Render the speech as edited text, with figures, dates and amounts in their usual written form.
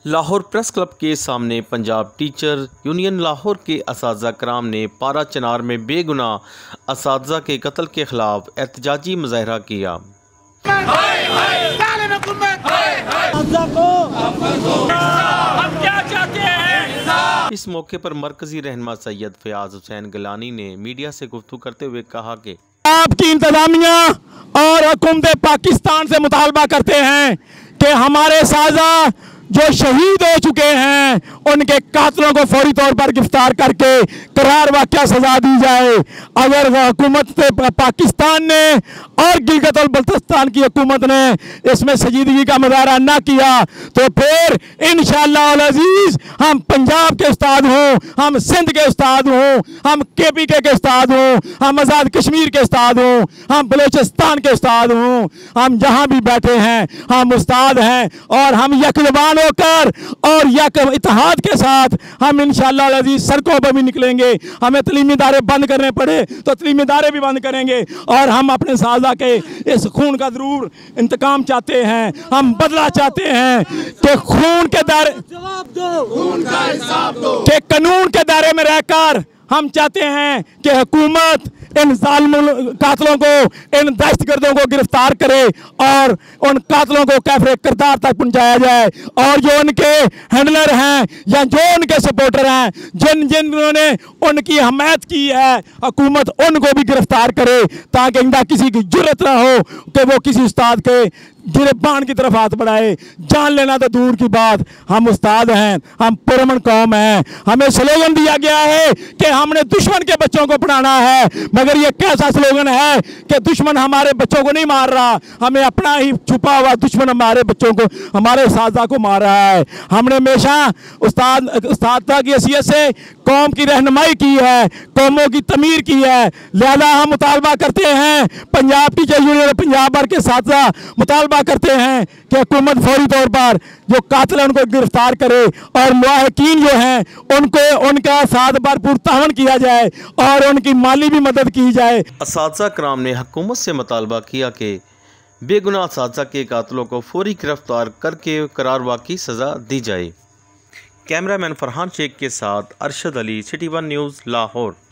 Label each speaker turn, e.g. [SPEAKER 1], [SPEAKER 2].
[SPEAKER 1] Lahore press club के सामने Punjab teacher union Lahore के असातिज़ा कराम ने पारा चनार में बेगुनाह असातिज़ा के कत्ल के खिलाफ एहतजाजी मुजाहरा किया।
[SPEAKER 2] हम क्या चाहते हैं?
[SPEAKER 1] इस मौके पर मरकजी रहनुमा सैयद फयाज हुसैन गिलानी ने मीडिया से गुफ्तगू करते हुए कहा कि
[SPEAKER 3] आपकी इंतजामिया और हुकूमत पाकिस्तान से मुतालबा करते हैं कि हमारे साजा जो शहीद हो चुके हैं उनके कातलों को फौरी तौर पर गिरफ्तार करके करार वाक़या सजा दी जाए। अगर हुकूमत पाकिस्तान ने और गिलगित और बल्तिस्तान की हुकूमत ने इसमें संजीदगी का मुजाहरा न किया तो फिर इंशाअल्लाह अल अज़ीज़ हम पंजाब के उस्ताद हों, हम सिंध के उस्ताद हों, हम KPK के उस्ताद हों, हम आज़ाद कश्मीर के उस्ताद हों, हम बलूचिस्तान के उस्ताद हों, हम जहाँ भी बैठे हैं हम उस्ताद हैं और हम यकजबान होकर और यक इत्तेहाद के साथ हम इंशाअल्लाह अल अज़ीज़ सड़कों पर भी निकलेंगे। हमें तलीमी इदारे बंद करने पड़े तो तलीमी इदारे भी बंद करेंगे और हम अपने साजा के इस खून का जरूर इंतकाम चाहते हैं, हम बदला चाहते हैं कि खून के दायरे के कानून के दायरे में रहकर हम चाहते हैं कि हुकूमत इन कातलों को, इन दहशतगर्दों को गिरफ्तार करे और उन कातलों को कैफरे किरदार तक पहुंचाया जाए और जो उनके हैंडलर हैं या जो उनके सपोर्टर हैं जिन्होंने उनकी हमायत की है हुकूमत उनको भी गिरफ्तार करे ताकि इंदा किसी की जुर्रत ना हो कि वो किसी उस्ताद के गिरबान की तरफ हाथ बढ़ाए। जान लेना तो दूर की बात, हम उस्ताद हैं, हम पुरअमन कौम हैं। हमें स्लोगन दिया गया है कि हमने दुश्मन के बच्चों को पढ़ाना है, मगर ये कैसा स्लोगन है कि दुश्मन हमारे बच्चों को नहीं मार रहा, हमें अपना ही छुपा हुआ दुश्मन हमारे बच्चों को, हमारे साजा को मार रहा है। हमने हमेशा उस्ताद की हैसियत से कौम की रहनुमाई की है, कौमों की तमीर की है। लिहाजा हम मुतालबा करते हैं, पंजाब टीचर यूनियन पंजाब भर के साथिया मुतालबा करते हैं कि हुकूमत फौरी तौर पर जो कातिल है उनको गिरफ्तार करे और मुआहिकीन जो हैं उनको उनका साथ भरपूर तावन किया जाए और उनकी माली भी मदद की जाए।
[SPEAKER 1] असातिज़ा कराम ने हुकूमत से मुतालबा किया कि बेगुनाह असातिज़ा के कातिलों को फौरी गिरफ्तार करके करार वाक़ई सज़ा दी जाए। कैमरामैन फरहान शेख के साथ अरशद अली, सिटी 1 न्यूज़, लाहौर।